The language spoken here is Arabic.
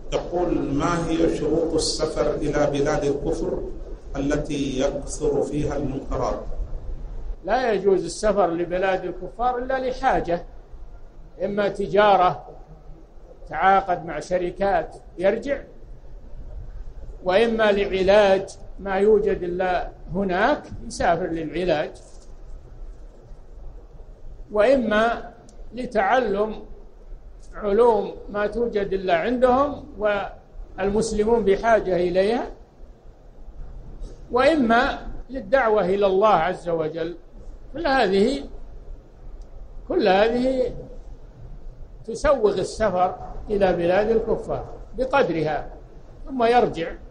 يقول: ما هي شروط السفر إلى بلاد الكفر التي يكثر فيها المنكرات؟ لا يجوز السفر لبلاد الكفار إلا لحاجة، إما تجارة تعاقد مع شركات يرجع، وإما لعلاج ما يوجد إلا هناك يسافر للعلاج، وإما لتعلم علوم ما توجد إلا عندهم والمسلمون بحاجة إليها، وإما للدعوة إلى الله عز وجل. كل هذه تسوغ السفر إلى بلاد الكفار بقدرها، ثم يرجع